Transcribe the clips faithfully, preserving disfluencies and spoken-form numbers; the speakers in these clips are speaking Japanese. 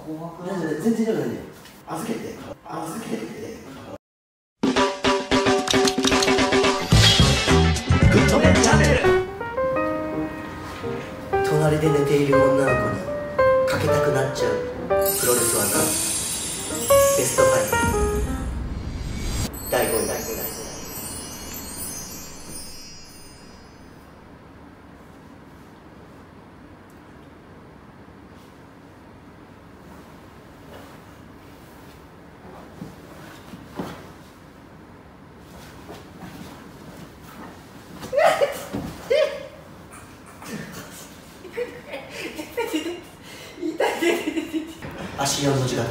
怖くない？全然大丈夫なんだよ。預けて預けてグッドメンチャンネル。隣で寝ている女の子にかけたくなっちゃうプロレス技ベストファイブだいごいだいごいだいごい。足四の字型。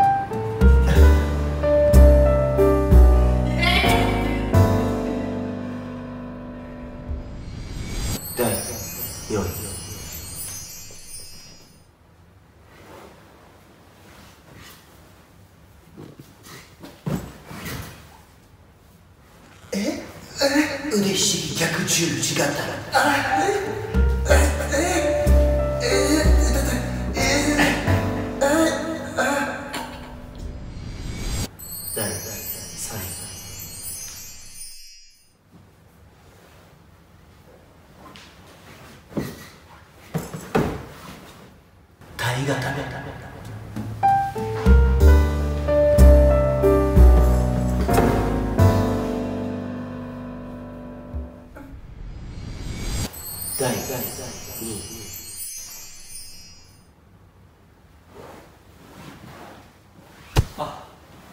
だいよんい。ええ腕ひしぎ逆十字型。あえええだいさんい。体型。だいにい。あ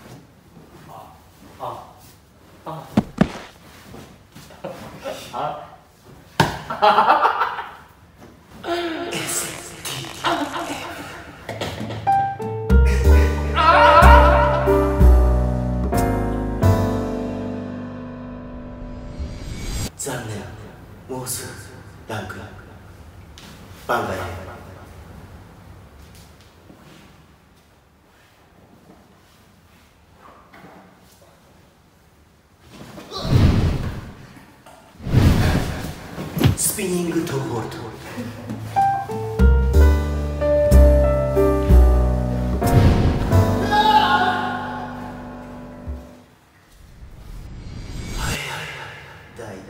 あああエスティー。残念、もうすぐランクアップ。番外編。スピニングトーホールド。だいいち。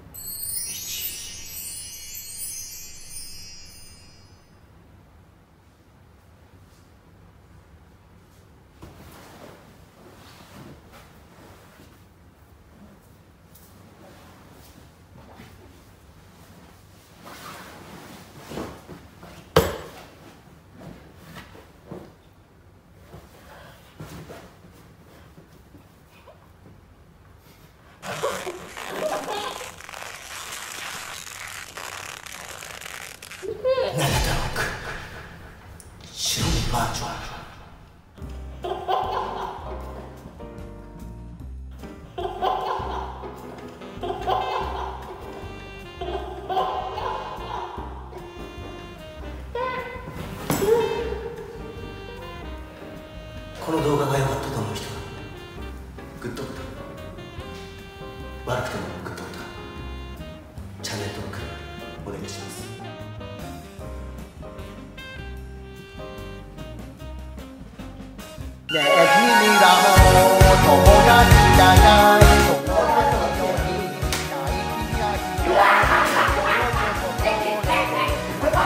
ななたろく白身バージョン。この動画が良かったと思う人はグッドボタン、悪くてもグッドボタン、チャンネル登録お願いします。ねえ君らも友達じゃない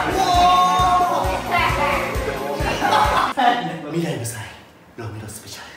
未来の際ロミロスペシャル。